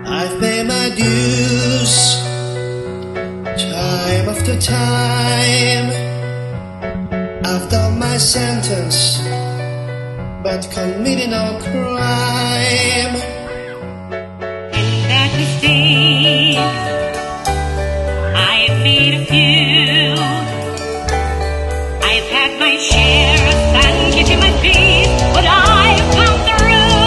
I've paid my dues time after time. I've done my sentence, but committed no crime. In that mistake, I have made a few. I've had my share of sun kissing my feet, but I've found the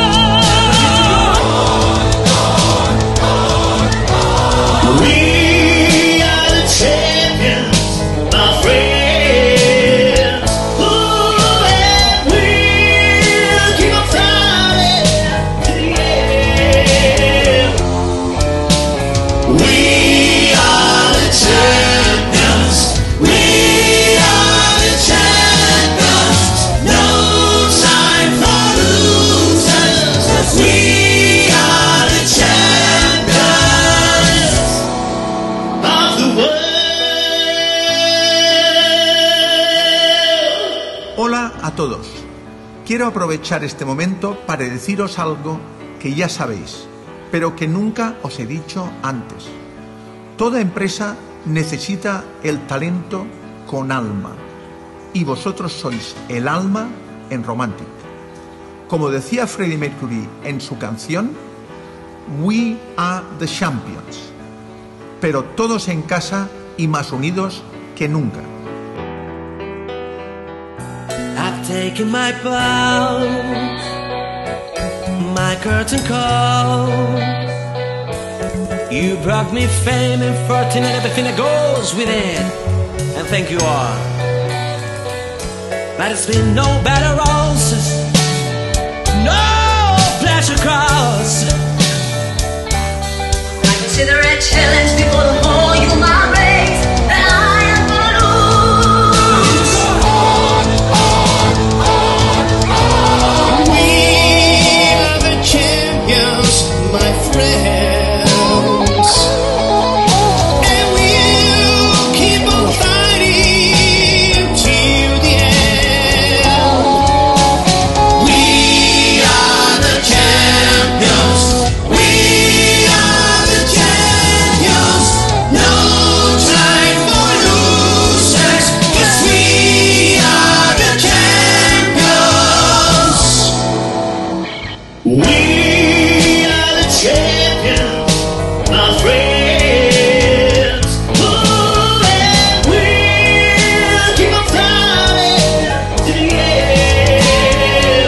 road. We are the champions, my friends. Ooh, and we'll keep on fighting to the end. We are the champions. We are the champions. No time for losers. We are the champions of the world. Hola a todos. Quiero aprovechar este momento para deciros algo que ya sabéis, pero que nunca os he dicho antes. Toda empresa necesita el talento con alma, y vosotros sois el alma en Romantic. Como decía Freddie Mercury en su canción, We are the champions, pero todos en casa y más unidos que nunca. I've taken my bow, my curtain call. You brought me fame and fortune and everything that goes with it, and thank you all. But it's been no bed of roses, no pleasure crowds. I consider a challenge before the whole human race that I am gonna lose. We are the champions, my friends, and we'll keep on fighting till the end. We are the champions. We are the champions. No time for losers, 'cause we are the champions. We are the champions, my friends. Oh, and we'll keep on fighting to the end.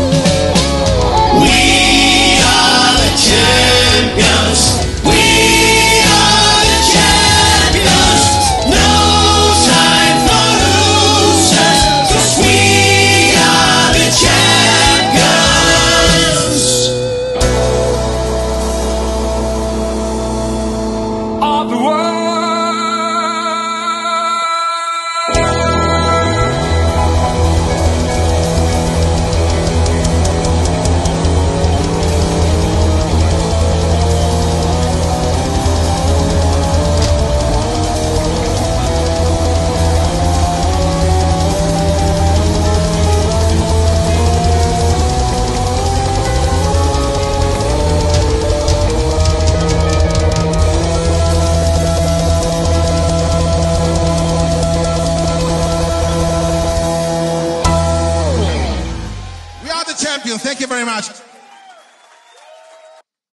We are the champions. We are the champions. No time for losers, 'cause we are the champions Of the world. We are the champions. Thank you very much.